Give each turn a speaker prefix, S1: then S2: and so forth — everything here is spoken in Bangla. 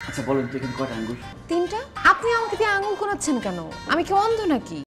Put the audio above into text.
S1: আচ্ছা বলেন তো এখানে কয়টা আঙ্গুর?
S2: তিনটা। আপনি আমাকে দিয়ে আঙুল কোনাচ্ছেন কেন? আমি কি অন্ধ নাকি?